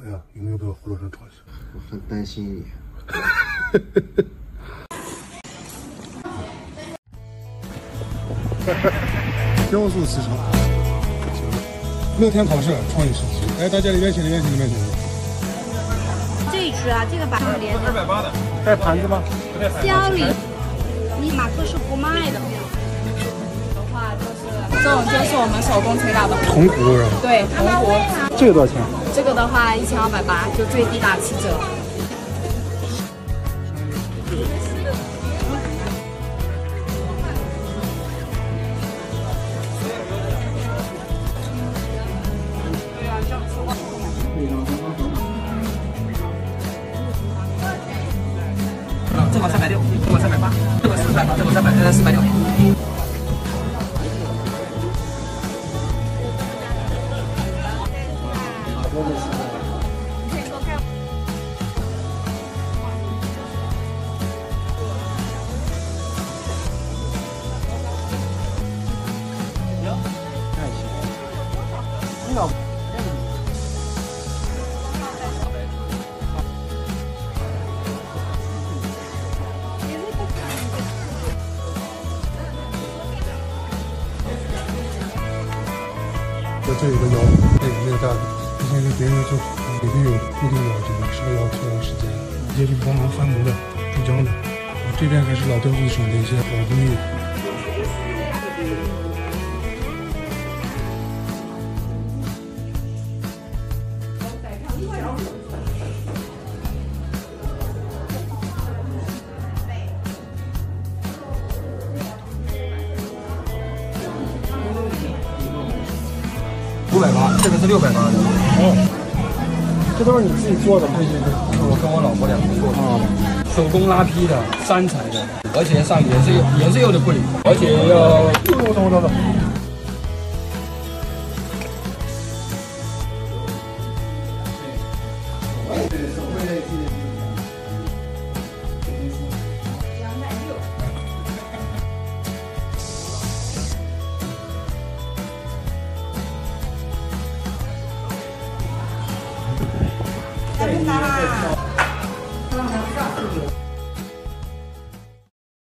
么样？有没有被我活络成朝鲜？ 我很担心你。 雕塑市场，乐天考试创意设计。哎，大家里面请，里面请。 这一只啊，这个把上连的。 280的。 带盘子吗？ 小李，你马克是不卖的。 的话就是这种就是我们手工吹打的铜鼓是吧？ 对，铜鼓。 这个多少钱？ 这个的话1280，就最低打7折。 这个360，这个380，这个480，这个460。 这有个腰，那个大的，之前给别人做也是有固定的这个烧窑测量时间，一些就是帮忙翻模的、注浆的。这边还是老雕塑省的一些老工艺。 580，这个是680的。 哦，这都是你自己做的吗？ 对，我跟我老婆2个做的，手工拉坯的，3彩的，而且上颜色釉的贵，而且要。 我懂。